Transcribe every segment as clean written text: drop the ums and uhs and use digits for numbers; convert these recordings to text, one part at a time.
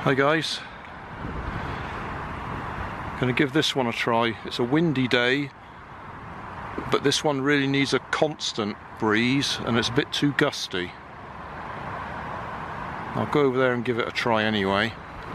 Hi guys, going to give this one a try. It's a windy day, but this one really needs a constant breeze and it's a bit too gusty. I'll go over there and give it a try anyway.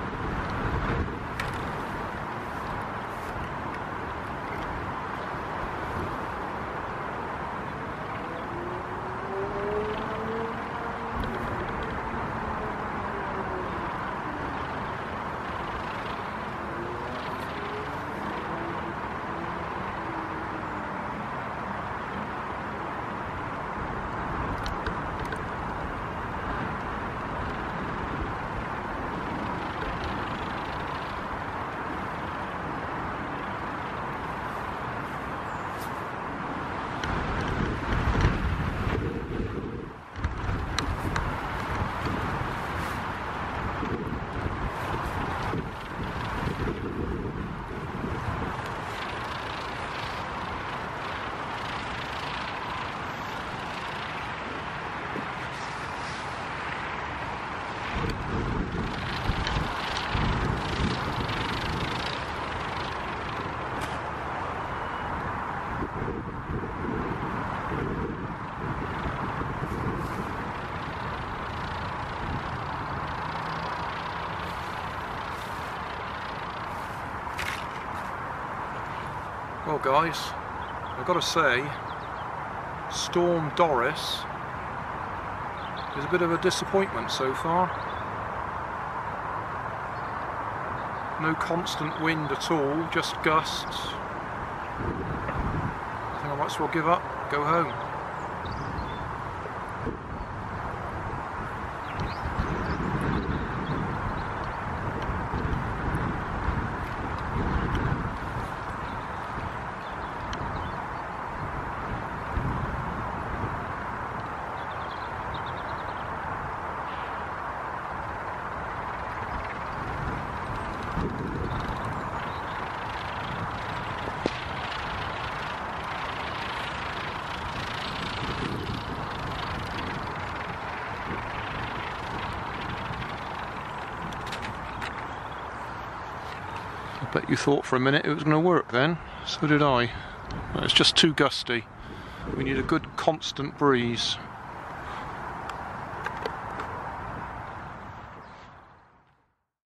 Well guys, I've got to say, Storm Doris is a bit of a disappointment so far. No constant wind at all, just gusts. I think I might as well give up, go home. I bet you thought for a minute it was going to work then. So did I. It's just too gusty. We need a good constant breeze.